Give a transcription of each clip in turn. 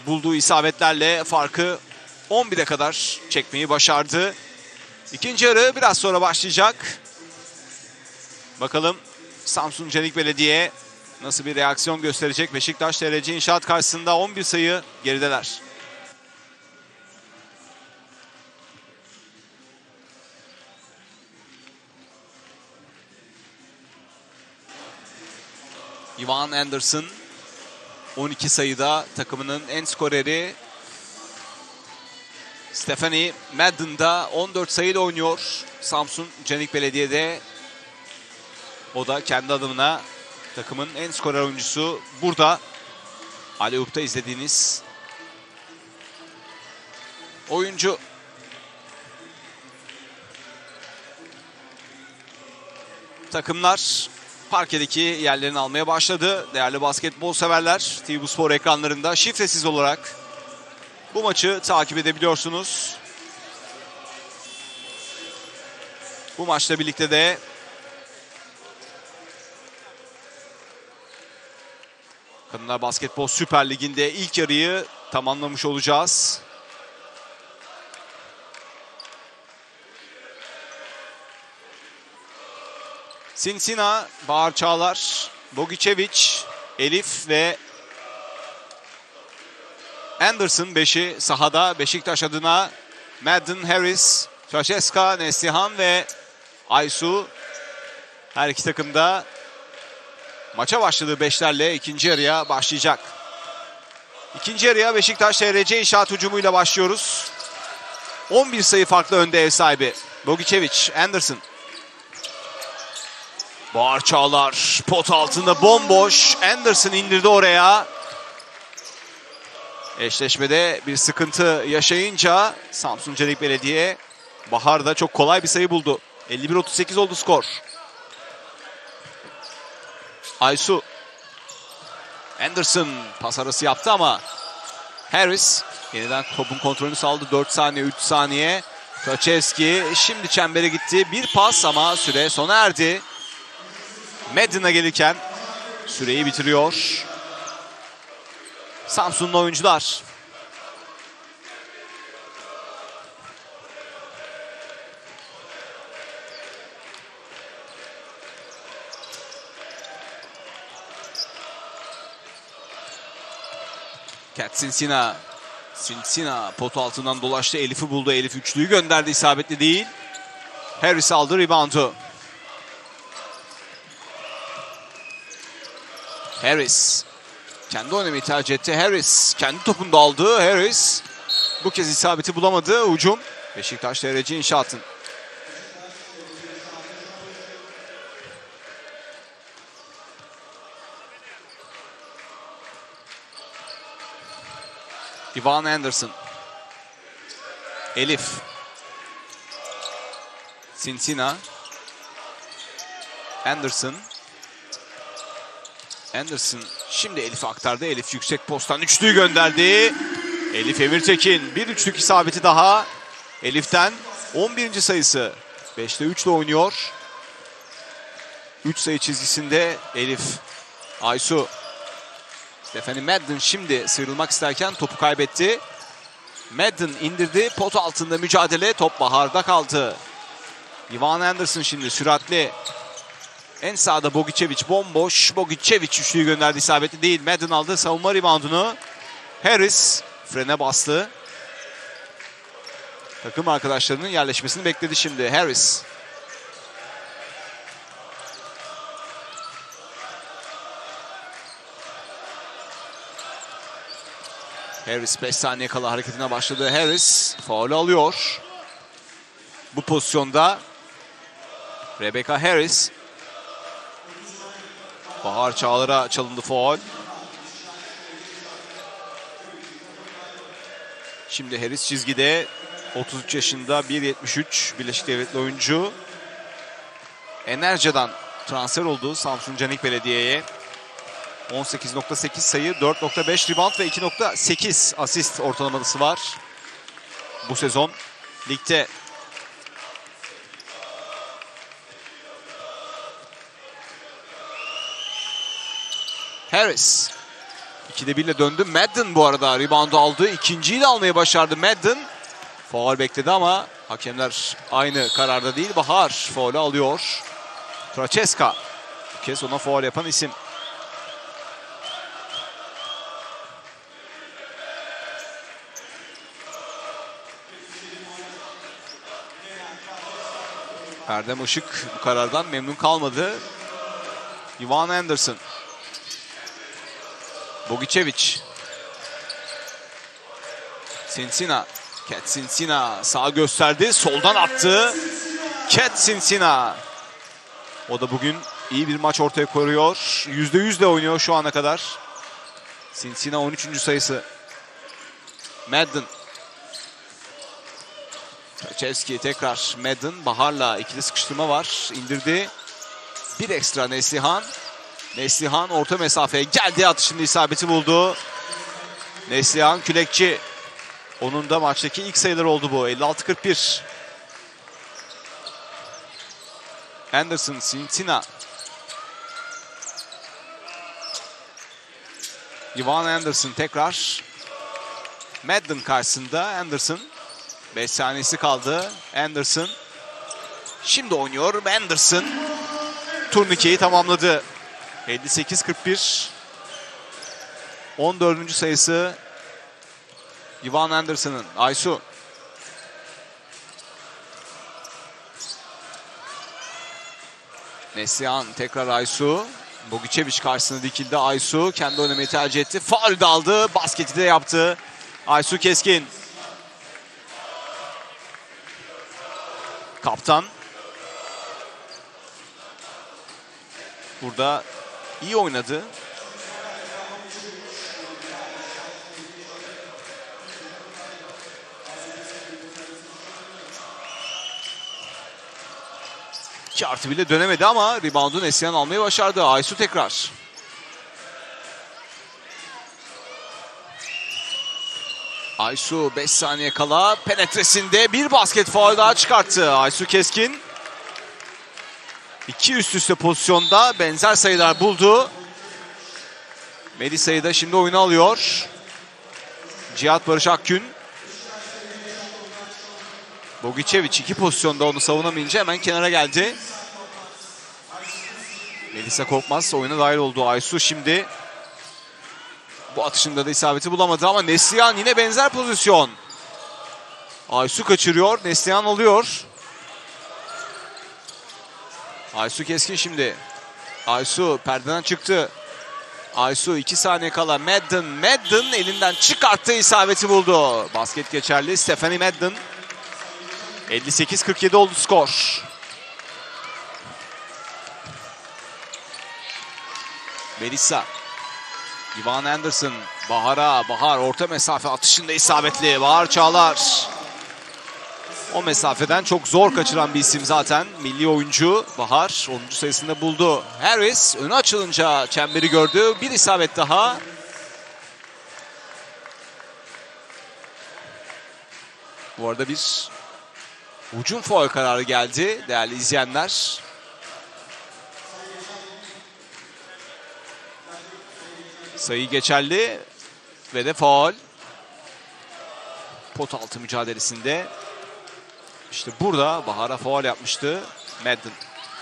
bulduğu isabetlerle farkı 11'e kadar çekmeyi başardı. İkinci yarı biraz sonra başlayacak. Bakalım Samsun Canik Belediye nasıl bir reaksiyon gösterecek? Beşiktaş TRC İnşaat karşısında 11 sayı gerideler. Ivan Anderson 12 sayıda takımının en skoreri. Stephanie Madden da 14 sayıyla oynuyor Samsun Canik Belediye'de. O da kendi adımına takımın en skorer oyuncusu. Burada Aleyup'ta izlediğiniz oyuncu. Takımlar parkedeki yerlerini almaya başladı. Değerli basketbol severler, TV Spor ekranlarında şifresiz olarak bu maçı takip edebiliyorsunuz. Bu maçla birlikte de Kadınlar Basketbol Süper Ligi'nde ilk yarıyı tamamlamış olacağız. Sinsina, Bahar Çağlar, Bogicevic, Elif ve Anderson 5'i sahada. Beşiktaş adına Madden, Harris, Francesca, Neslihan ve Aysu. Her iki takım da maça başladığı beşlerle ikinci yarıya başlayacak. İkinci yarıya Beşiktaş TRC İnşaat hücumuyla başlıyoruz. 11 sayı farklı önde ev sahibi. Bogicevic, Anderson. Bahar Çağlar pot altında bomboş. Anderson indirdi oraya. Eşleşmede bir sıkıntı yaşayınca Samsun Canik Belediye, Bahar da çok kolay bir sayı buldu. 51-38 oldu skor. Aysu. Anderson pas arası yaptı ama Harris yeniden topun kontrolünü sağladı. 4 saniye, 3 saniye. Kaçevski şimdi çembere gitti. Bir pas ama süre sona erdi. Madden'a gelirken süreyi bitiriyor Samsunlu oyuncular. Kat Sinsina. Sinsina pot altından dolaştı. Elif'i buldu. Elif üçlüyü gönderdi. İsabetli değil. Harris aldı reboundu. Harris. Kendi oynamayı tercih etti. Harris kendi topunu da aldı. Harris bu kez isabeti bulamadı. Hücum Beşiktaş TRC İnşaat'ın. Ivan Anderson. Elif. Sinsina. Anderson. Anderson şimdi Elif'e aktardı. Elif yüksek posttan üçlüyü gönderdi. Elif Emirtekin bir üçlük isabeti daha. Elif'ten 11. sayısı. 5'te 3 ile oynuyor. 3 sayı çizgisinde Elif. Aysu. Stephanie Madden şimdi sıyrılmak isterken topu kaybetti. Madden indirdi. Pot altında mücadele. Top Bahar'da kaldı. Ivan Anderson şimdi süratli. En sağda Bogicevic bomboş. Bogicevic üçlüyü gönderdi, isabetli değil. Madden aldı savunma reboundunu. Harris frene bastı. Takım arkadaşlarının yerleşmesini bekledi şimdi. Harris. Harris 5 saniye kala hareketine başladı. Harris faul alıyor. Bu pozisyonda Rebecca Harris. Bahar Çağlar'a çalındı faul. Şimdi Harris çizgide. 33 yaşında 1.73 Birleşik Devletli oyuncu. Enerja'dan transfer oldu Samsun Canik Belediye'ye. 18.8 sayı, 4.5 rebound ve 2.8 asist ortalaması var bu sezon ligde. Harris 2'de 1 ile döndü. Madden bu arada reboundu aldı. İkinciyi de almayı başardı Madden. Faul bekledi ama hakemler aynı kararda değil. Bahar faulü alıyor. Francesca. Bu kez ona faul yapan isim. Erdem Işık bu karardan memnun kalmadı. Ivan Anderson. Bogicevic. Cincina. Cat Cincina sağa gösterdi. Soldan attı. Cat Cincina. O da bugün iyi bir maç ortaya koyuyor. %100 de oynuyor şu ana kadar. Cincina 13. sayısı. Madden. Çevski tekrar Madden. Bahar'la ikili sıkıştırma var. İndirdi. Bir ekstra Neslihan. Neslihan orta mesafeye geldi. Atışında isabeti buldu. Neslihan Külekçi. Onun da maçtaki ilk sayıları oldu bu. 56-41. Anderson, Cincina. Ivan Anderson tekrar. Madden karşısında Anderson. 5 saniyesi kaldı. Anderson. Şimdi oynuyor. Anderson. Turnikeyi tamamladı. 58-41. 14. sayısı Ivan Anderson'ın. Aysu. Neslihan tekrar Aysu. Bogicevic karşısına dikildi. Aysu kendi oynamayı tercih etti. Faul de aldı. Basketi de yaptı. Aysu Keskin. Kaptan. Burada iyi oynadı. Artı bile dönemedi ama reboundu Neslihan almayı başardı. Aysu tekrar. Aysu 5 saniye kala penetresinde bir basket faul daha çıkarttı. Aysu Keskin. 2 üst üste pozisyonda benzer sayılar buldu. Melisa'yı da şimdi oyuna alıyor. Cihat Barış Akgün. Bogicevic 2 pozisyonda onu savunamayınca hemen kenara geldi. Melisa Korkmaz oyuna dahil oldu. Aysu şimdi bu atışında da isabeti bulamadı ama Neslihan yine benzer pozisyon. Aysu kaçırıyor. Neslihan alıyor. Aysu Keskin şimdi. Aysu perdeden çıktı. Aysu 2 saniye kala Madden. Madden elinden çıkarttı, isabeti buldu. Basket geçerli. Stephanie Madden. 58-47 oldu skor. Melisa. Ivan Anderson. Bahar'a. Bahar orta mesafe atışında isabetli. Bahar Çağlar. O mesafeden çok zor kaçıran bir isim zaten. Milli oyuncu Bahar 10. sayısında buldu. Harris önü açılınca çemberi gördü. Bir isabet daha. Bu arada bir hücum faul kararı geldi değerli izleyenler. Sayı geçerli ve de faul. Pot altı mücadelesinde. İşte burada Bahar'a faul yapmıştı Madden.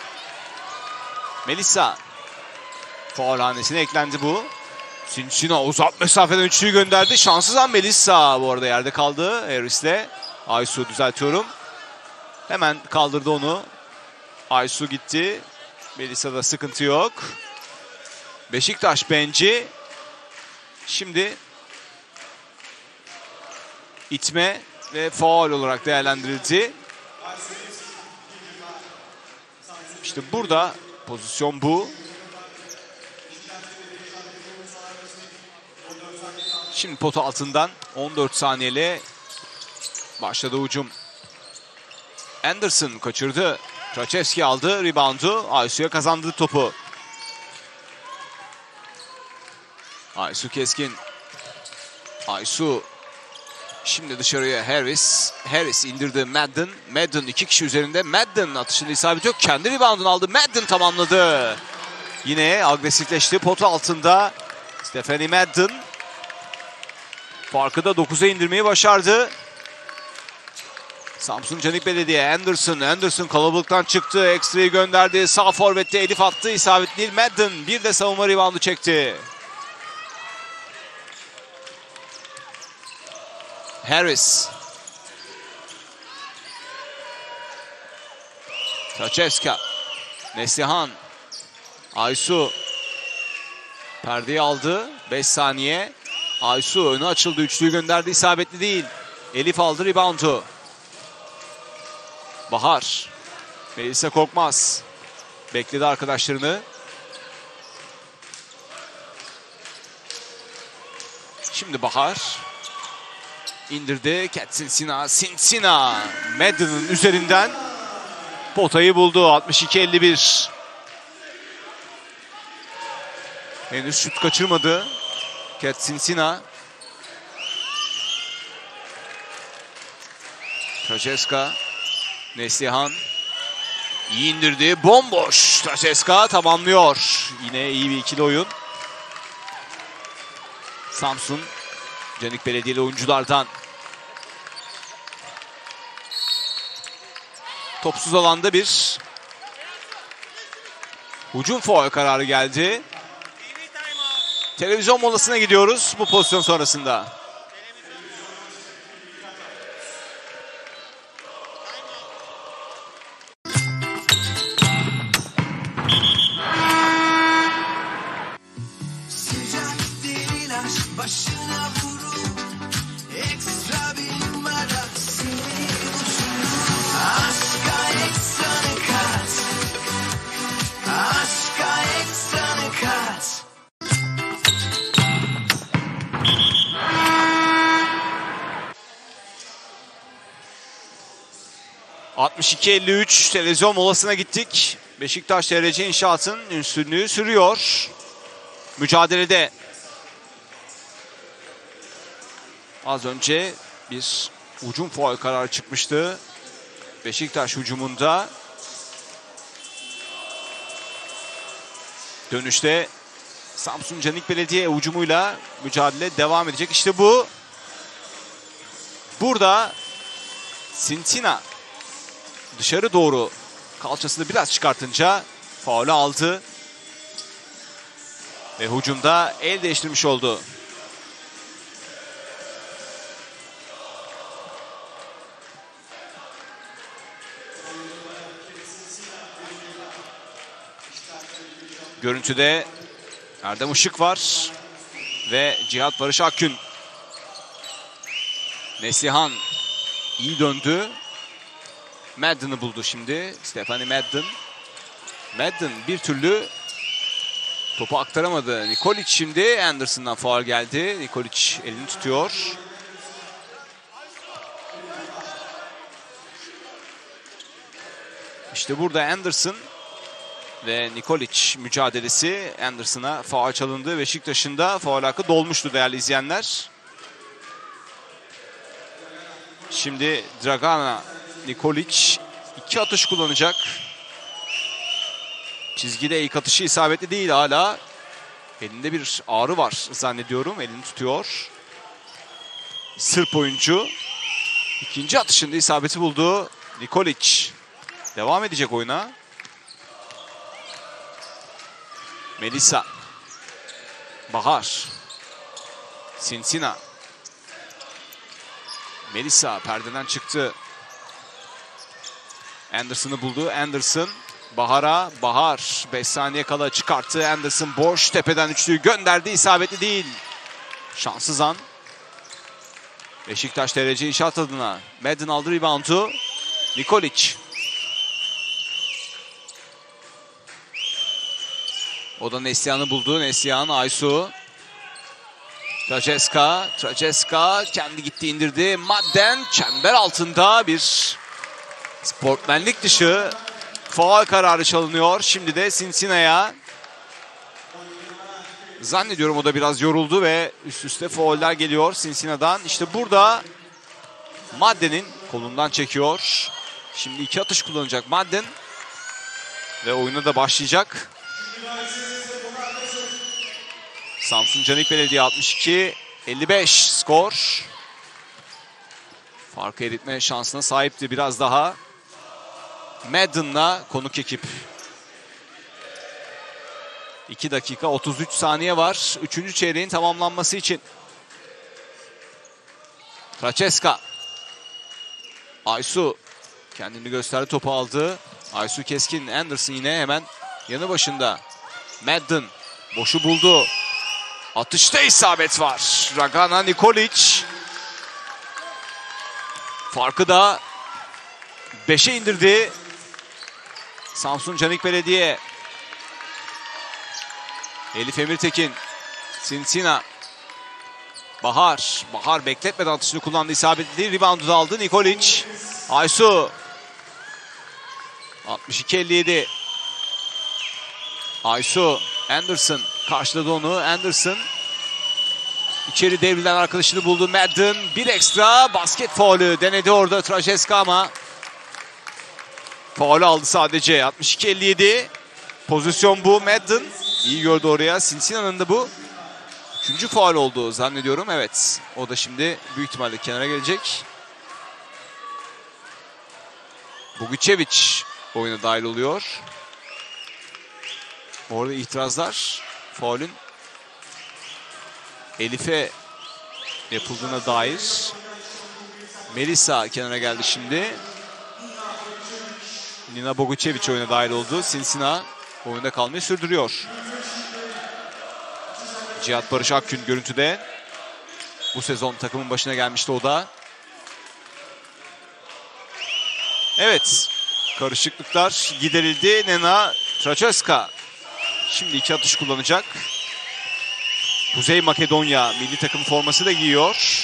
Melisa. Faul hanesine eklendi bu. Cincina uzak mesafeden üçlüyü gönderdi. Şanssız an Melisa bu arada yerde kaldı Harris'le. Aysu düzeltiyorum. Hemen kaldırdı onu. Aysu gitti. Melisa'da sıkıntı yok. Beşiktaş benci. Şimdi itme ve faul olarak değerlendirildi. İşte burada pozisyon bu. Şimdi pota altından 14 saniyeyle başladı hücum. Anderson kaçırdı. Krajewski aldı reboundu. Aysu'ya kazandı topu. Aysu Keskin. Aysu şimdi dışarıya Harris. Harris indirdi Madden. Madden 2 kişi üzerinde. Madden atışında isabet yok. Kendi reboundunu aldı. Madden tamamladı. Yine agresifleşti. Pota altında Stephanie Madden farkı da 9'a indirmeyi başardı. Samsun Canik Belediye. Anderson kalabalıktan çıktı. Ekstra'yı gönderdi. Sağ forvette Elif attı. İsabet değil. Madden bir de savunma reboundu çekti. Harris. Taçevska. Neslihan. Aysu. Perdeyi aldı. 5 saniye. Aysu önü açıldı. Üçlüyü gönderdi. İsabetli değil. Elif aldı reboundu. Bahar. Melisa Korkmaz. Bekledi arkadaşlarını. Şimdi Bahar. İndirdi. Cat Sinsina. Madden'ın üzerinden potayı buldu. 62-51. Henüz şut kaçırmadı. Cat Sinsina. Taçevska. Neslihan. İyi indirdi. Bomboş. Taçevska tamamlıyor. Yine iyi bir ikili oyun. Samsun Canik Belediyeli oyunculardan. Topsuz alanda bir hücum faul kararı geldi. Televizyon molasına gidiyoruz bu pozisyon sonrasında. Başına vurur, ekstra bir numara seni düşünür. Aşka ekstranı kat, aşka ekstranı kat. ...62-53 televizyon molasına gittik. Beşiktaş TRC İnşaat'ın üstünlüğü sürüyor. Mücadelede. Az önce bir hücum faul kararı çıkmıştı. Beşiktaş hücumunda. Dönüşte Samsun Canik Belediye hücumuyla mücadele devam edecek. İşte bu. Burada Sinsina dışarı doğru kalçasını biraz çıkartınca faulü aldı. Ve hücumda el değiştirmiş oldu. Görüntüde Erdem Işık var ve Cihat Barış Akgün. Neslihan iyi döndü. Madden'ı buldu şimdi. Stephanie Madden. Madden bir türlü topu aktaramadı. Nikolic şimdi Anderson'dan faul geldi. Nikolic elini tutuyor. İşte burada Anderson ve Nikolic mücadelesi. Anderson'a faul çalındı. Beşiktaş'ın da faul hakkı dolmuştu değerli izleyenler. Şimdi Dragana Nikolic 2 atış kullanacak. Çizgide ilk atışı isabetli değil hala. Elinde bir ağrı var zannediyorum. Elini tutuyor. Sırp oyuncu. İkinci atışında isabeti buldu. Nikolic devam edecek oyuna. Melisa. Bahar. Sinsina. Melisa perdeden çıktı. Anderson'ı buldu. Anderson Bahar'a. Bahar 5 saniye kala çıkarttı. Anderson boş. Tepeden üçlüyü gönderdi. İsabetli değil. Şanssız an. Beşiktaş TRC İnşaat adına. Madden aldı reboundu. Nikolic. O da Neslihan'ı buldu. Neslihan, Aysu. Taçevska kendi gitti indirdi. Madden çember altında bir sportmenlik dışı faul kararı çalınıyor. Şimdi de Sinsina'ya. Zannediyorum o da biraz yoruldu ve üst üste fauller geliyor Sinsina'dan. İşte burada Madden'in kolundan çekiyor. Şimdi 2 atış kullanacak Madden. Ve oyuna da başlayacak. Samsun Canik Belediye 62-55 skor. Farkı eritme şansına sahipti biraz daha. Madden'la konuk ekip. 2 dakika 33 saniye var. 3. çeyreğin tamamlanması için. Francesca. Aysu kendini gösterdi, topu aldı. Aysu Keskin, Anderson yine hemen yanı başında. Madden boşu buldu. Atışta isabet var. Dragana Nikolic. Farkı da 5'e indirdi. Samsun Canik Belediye. Elif Emirtekin. Sinsina. Bahar. Bahar bekletmeden atışını kullandı. İsabetli. Reboundu da aldı Nikolic. Aysu. 62-57. Aysu. Anderson. Karşıladı onu. Anderson. İçeri devrilen arkadaşını buldu. Madden. Bir ekstra basket faulü denedi orada Trajeska ama faulü aldı sadece. 62-57. Pozisyon bu. Madden iyi gördü oraya. Sinsina'nın da bu 3. faul oldu zannediyorum. Evet. O da şimdi büyük ihtimalle kenara gelecek. Bogicevic oyuna dahil oluyor. Orada itirazlar. Faulün Elif'e yapıldığına dair. Melisa kenara geldi şimdi. Nina Bogicevic oyuna dahil oldu. Sinsina oyunda kalmayı sürdürüyor. Cihat Barış Akgün görüntüde. Bu sezon takımın başına gelmişti o da. Evet. Karışıklıklar giderildi. Nena Tracheska şimdi 2 atış kullanacak. Kuzey Makedonya milli takım forması da giyiyor.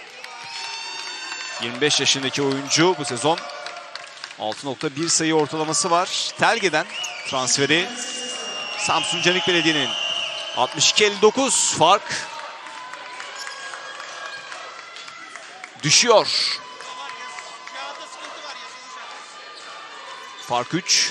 25 yaşındaki oyuncu bu sezon 6.1 sayı ortalaması var. Telge'den transferi Samsun Canik Belediye'nin. 62-59 fark düşüyor. Fark 3.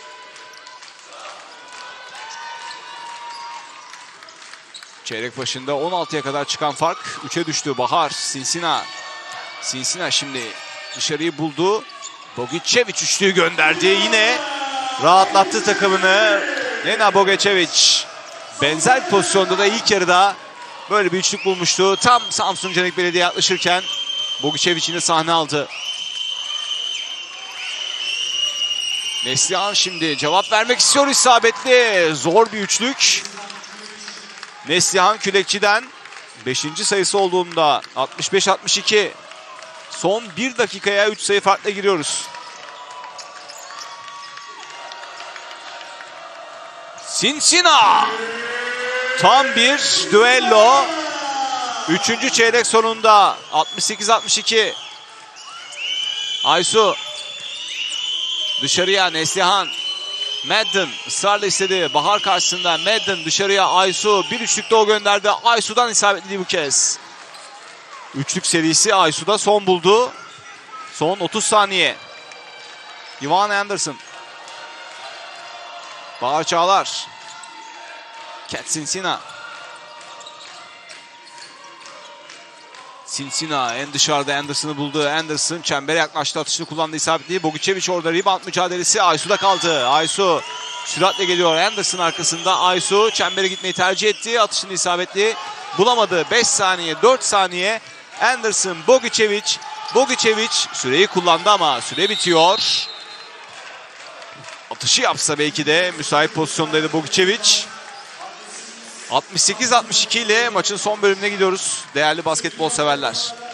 Çeyrek başında 16'ya kadar çıkan fark 3'e düştü. Bahar, Sinsina. Sinsina şimdi dışarıyı buldu. Bogicevic üçlüyü gönderdi. Yine rahatlattı takımını. Nena Bogicevic. Benzer pozisyonda da ilk yarıda böyle bir üçlük bulmuştu. Tam Samsun Canik Belediye yaklaşırken Bogicevic yine sahne aldı. Neslihan şimdi cevap vermek istiyor, isabetli. Zor bir üçlük. Neslihan Külekçi'den 5. sayısı olduğunda 65-62. Son 1 dakikaya 3 sayı farkla giriyoruz. Sinsina. Tam bir düello. 3. çeyrek sonunda 68-62. Aysu. Dışarıya Neslihan. Madden ısrarla istedi. Bahar karşısında Madden dışarıya Aysu. Bir üçlük de o gönderdi. Aysu'dan isabetli bu kez. Üçlük serisi Aysu'da son buldu. Son 30 saniye. Ivan Anderson. Bahar Çağlar. Cat Sinsina. Sinsina en dışarıda Anderson'ı buldu. Anderson çembere yaklaştı. Atışını kullandı, isabetli. Bogicevic orada rebound mücadelesi. Aysu'da kaldı. Aysu süratle geliyor. Anderson arkasında. Aysu çembere gitmeyi tercih etti. Atışını isabetli bulamadı. 5 saniye 4 saniye. Anderson, Bogicevic. Bogicevic süreyi kullandı ama süre bitiyor. Atışı yapsa belki de müsait pozisyondaydı Bogicevic. 68-62 ile maçın son bölümüne gidiyoruz değerli basketbol severler.